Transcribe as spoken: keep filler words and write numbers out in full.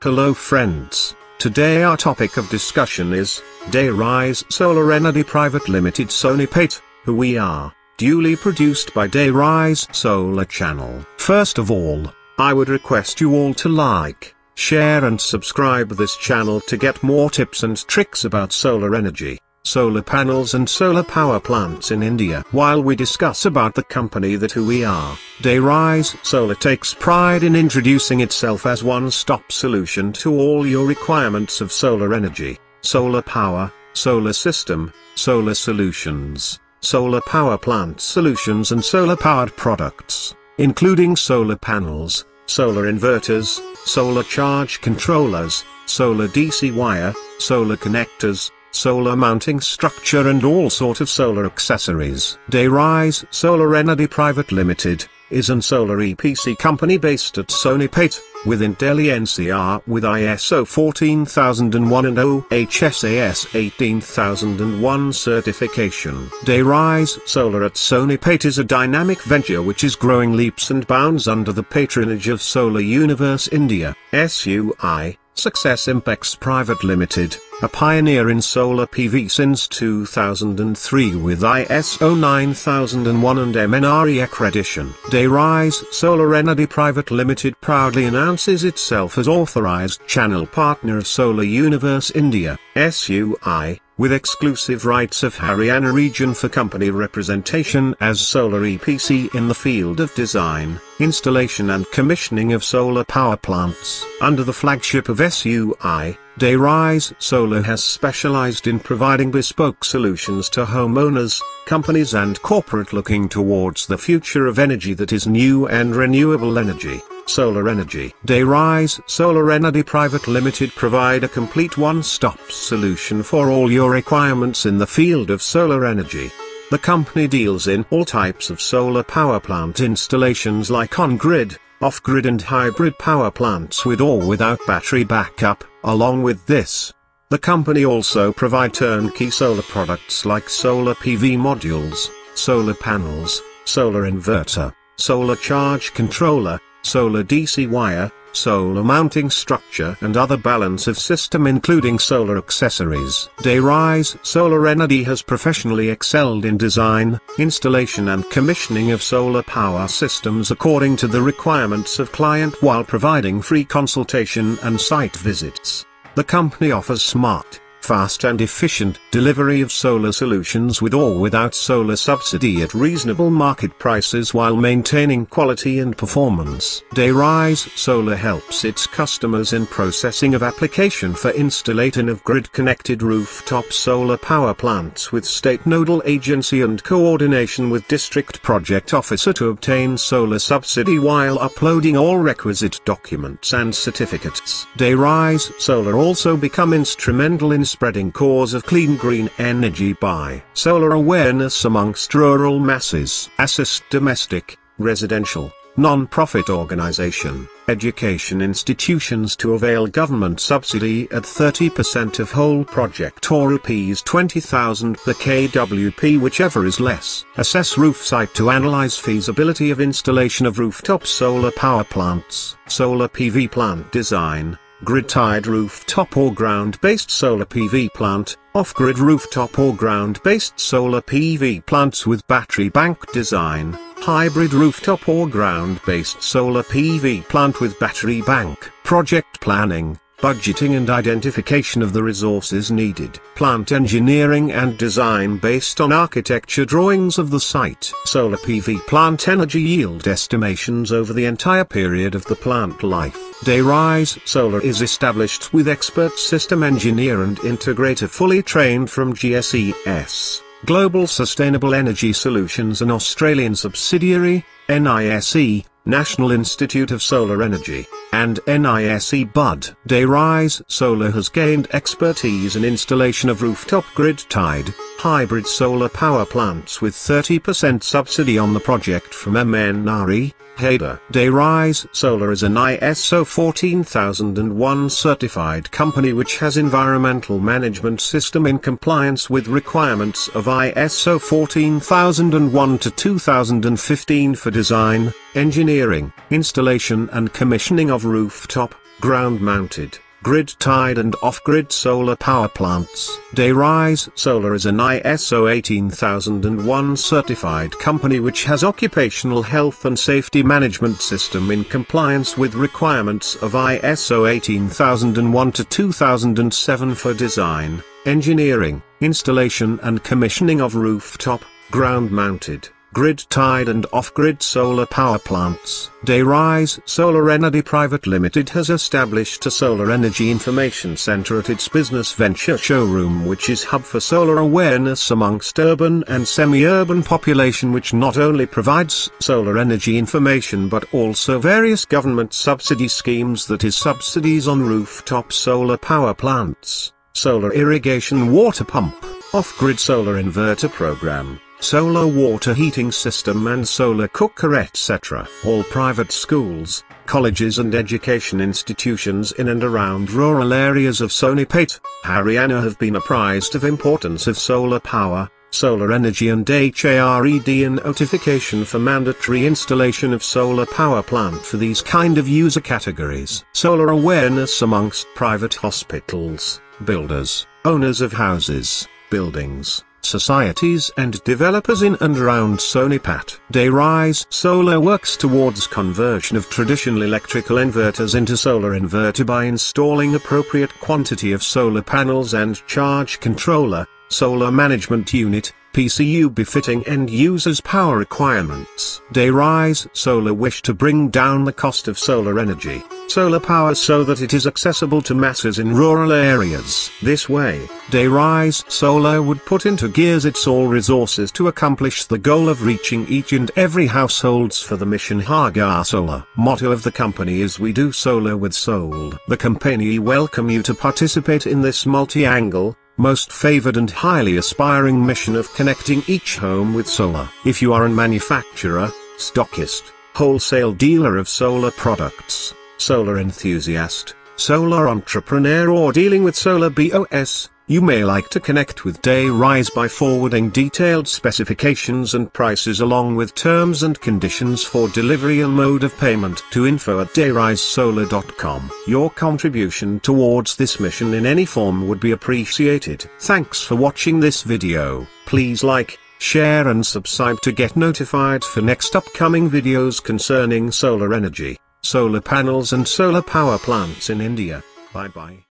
Hello friends, today our topic of discussion is, DayRise Solar Enerdy Pvt Ltd Sonipat, who we are, duly produced by DayRise Solar channel. First of all, I would request you all to like, share and subscribe this channel to get more tips and tricks about solar energy, solar panels and solar power plants in India. While we discuss about the company that who we are, DayRise Solar takes pride in introducing itself as one-stop solution to all your requirements of solar energy, solar power, solar system, solar solutions, solar power plant solutions and solar-powered products, including solar panels, solar inverters, solar charge controllers, solar D C wire, solar connectors, solar mounting structure and all sort of solar accessories. DayRise Solar Enerdy Pvt Ltd is an solar E P C company based at Sonipat, within Delhi N C R with I S O fourteen thousand one and O H S A S eighteen thousand one certification. DayRise Solar at Sonipat is a dynamic venture which is growing leaps and bounds under the patronage of Solar Universe India, S U I, Success Impex Pvt Ltd, a pioneer in solar P V since two thousand three with I S O nine thousand one and M N R E accreditation. DayRise Solar Enerdy Pvt Ltd proudly announces itself as authorized channel partner of Solar Universe India, S U I, with exclusive rights of Haryana region for company representation as Solar E P C in the field of design, installation and commissioning of solar power plants. Under the flagship of S U I, DayRise Solar has specialized in providing bespoke solutions to homeowners, companies and corporate looking towards the future of energy that is new and renewable energy. Solar energy. DayRise Solar Enerdy Pvt Ltd provide a complete one-stop solution for all your requirements in the field of solar energy. The company deals in all types of solar power plant installations like on-grid, off-grid and hybrid power plants with or without battery backup. Along with this, the company also provide turnkey solar products like solar P V modules, solar panels, solar inverter, solar charge controller, solar D C wire, solar mounting structure and other balance of system including solar accessories. DayRise Solar Energy has professionally excelled in design, installation and commissioning of solar power systems according to the requirements of client while providing free consultation and site visits. The company offers smart, fast and efficient delivery of solar solutions with or without solar subsidy at reasonable market prices while maintaining quality and performance. DayRise Solar helps its customers in processing of application for installation of grid-connected rooftop solar power plants with state nodal agency and coordination with district project officer to obtain solar subsidy while uploading all requisite documents and certificates. DayRise Solar also become instrumental in spreading cause of clean green energy by solar awareness amongst rural masses, assist domestic, residential, non-profit organization, education institutions to avail government subsidy at thirty percent of whole project or rupees twenty thousand per K W P whichever is less. Assess roof site to analyze feasibility of installation of rooftop solar power plants, solar P V plant design, grid-tied rooftop or ground-based solar P V plant, off-grid rooftop or ground-based solar P V plants with battery bank design, hybrid rooftop or ground-based solar P V plant with battery bank, project planning, budgeting and identification of the resources needed, plant engineering and design based on architecture drawings of the site, solar P V plant energy yield estimations over the entire period of the plant life. DayRise Solar is established with expert system engineer and integrator fully trained from G S E S, Global Sustainable Energy Solutions, an Australian subsidiary, N I S E, National Institute of Solar Energy, and N I S E B U D. DayRise Solar has gained expertise in installation of rooftop grid-tied, hybrid solar power plants with thirty percent subsidy on the project from M N R E, H A D A. DayRise Solar is an I S O fourteen thousand one certified company which has environmental management system in compliance with requirements of I S O fourteen thousand one to two thousand fifteen for design, engineering, installation and commissioning of rooftop, ground-mounted, grid-tied and off-grid solar power plants. DayRise Solar is an I S O eighteen thousand one certified company which has occupational health and safety management system in compliance with requirements of I S O eighteen thousand one to two thousand seven for design, engineering, installation and commissioning of rooftop, ground-mounted, grid-tied and off-grid solar power plants. DayRise Solar Enerdy Pvt Ltd has established a solar energy information center at its business venture showroom, which is hub for solar awareness amongst urban and semi-urban population, which not only provides solar energy information but also various government subsidy schemes, that is subsidies on rooftop solar power plants, solar irrigation water pump, off-grid solar inverter program, solar water heating system and solar cooker, et cetera. All private schools, colleges and education institutions in and around rural areas of Sonipat, Haryana have been apprised of importance of solar power, solar energy and H A R E D and notification for mandatory installation of solar power plant for these kind of user categories. Solar awareness amongst private hospitals, builders, owners of houses, buildings, societies and developers in and around Sonipat. DayRise Solar works towards conversion of traditional electrical inverters into solar inverter by installing appropriate quantity of solar panels and charge controller, solar management unit, P C U befitting end users' power requirements. DayRise Solar wish to bring down the cost of solar energy, solar power, so that it is accessible to masses in rural areas. This way, DayRise Solar would put into gears its all resources to accomplish the goal of reaching each and every households for the mission Haga Solar. Motto of the company is "We do solar with soul." The company welcome you to participate in this multi-angle, most favored and highly aspiring mission of connecting each home with solar. If you are a manufacturer, stockist, wholesale dealer of solar products, solar enthusiast, solar entrepreneur or dealing with solar B O S, you may like to connect with DayRise by forwarding detailed specifications and prices along with terms and conditions for delivery and mode of payment to info at dayrise solar dot com. Your contribution towards this mission in any form would be appreciated. Thanks for watching this video. Please like, share and subscribe to get notified for next upcoming videos concerning solar energy, solar panels and solar power plants in India. Bye bye.